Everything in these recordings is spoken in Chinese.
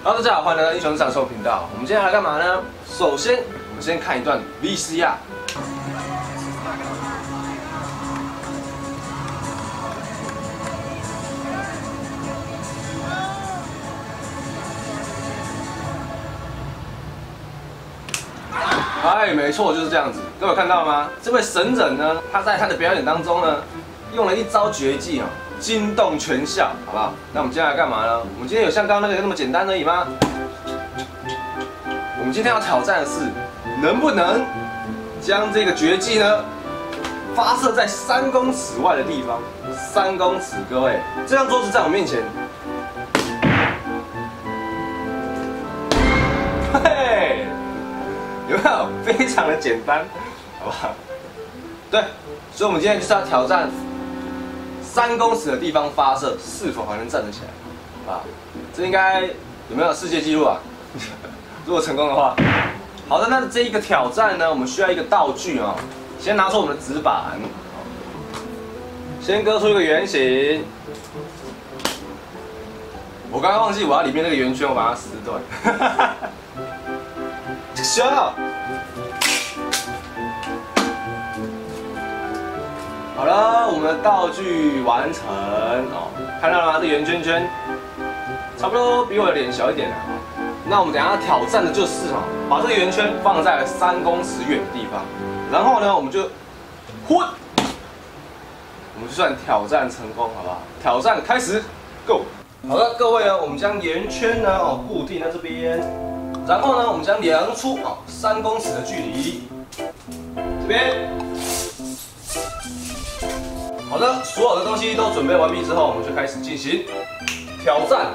大家好，欢迎来到英雄上手频道。我们今天来干嘛呢？首先，我们先看一段 VCR。哎，没错，就是这样子。各位有看到吗？这位神人呢，他在他的表演当中呢，用了一招绝技啊，惊动全校，好不好？那我们今天来干嘛呢？我们今天有像刚刚那个那么简单而已吗？我们今天要挑战的是，能不能将这个绝技呢，发射在3公尺外的地方。3公尺，各位，这张桌子在我面前，嘿，有没有？非常的简单，好不好？对，所以我们今天就是要挑战3公尺的地方发射，是否还能站得起来？啊，这应该有没有世界纪录啊？如果成功的话，好的，那这一个挑战呢，我们需要一个道具啊、先拿出我们的纸板，先割出一个圆形。我刚刚忘记我要里面那个圆圈，我把它撕断。行。好了，我们的道具完成哦，看到了吗？这圆圈圈差不多比我的脸小一点了。那我们等一下挑战的就是哈，把这个圆圈放在3公尺远的地方，然后呢，我们就我们就算挑战成功，好不好？挑战开始 ，Go！ 好的，各位呢，我们将圆圈呢固定在这边，然后呢，我们将量出3公尺的距离，这边。好的，所有的东西都准备完毕之后，我们就开始进行挑战。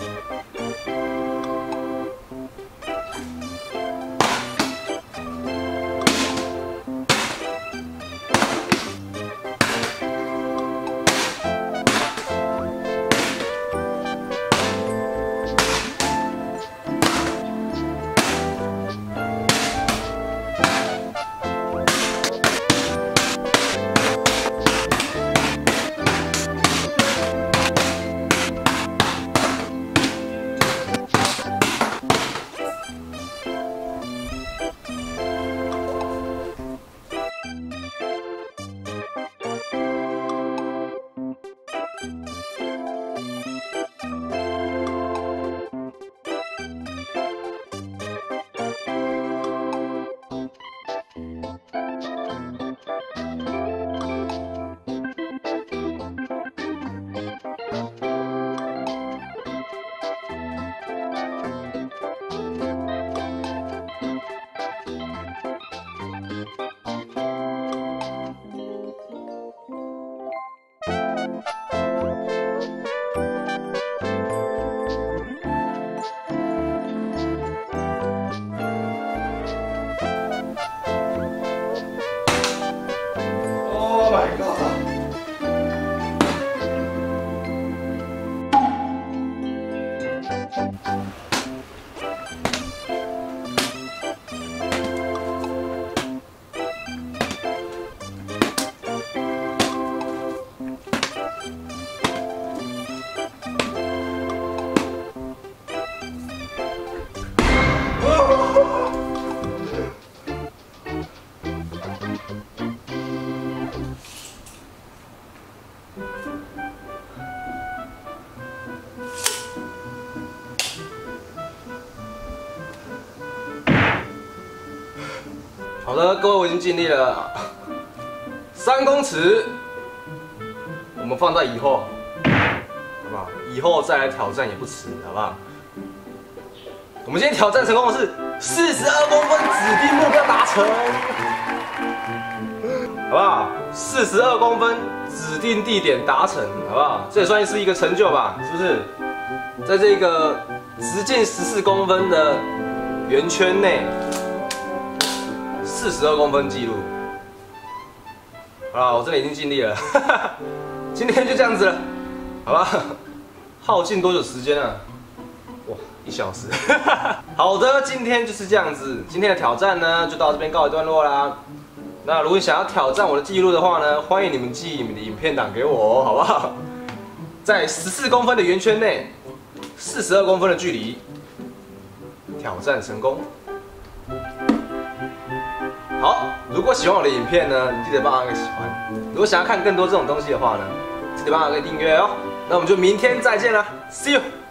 好的，各位，我已经尽力了。3公尺，我们放在以后，好不好？以后再来挑战也不迟，好不好？我们今天挑战成功的是42公分，指定目标达成，好不好？42公分，指定地点达成，好不好？这也算是一个成就吧，是不是？在这个直径14公分的圆圈内。42公分记录，好了，我这里已经尽力了，今天就这样子了，好吧？耗尽多久时间啊？哇，1小时。好的，今天就是这样子，今天的挑战呢就到这边告一段落啦。那如果你想要挑战我的记录的话呢，欢迎你们寄你们的影片档给我，好不好？在14公分的圆圈内，42公分的距离， 挑战成功。好，如果喜欢我的影片呢，你记得帮我按个喜欢。如果想要看更多这种东西的话呢，记得帮我按个订阅哦。那我们就明天再见了 ，See you。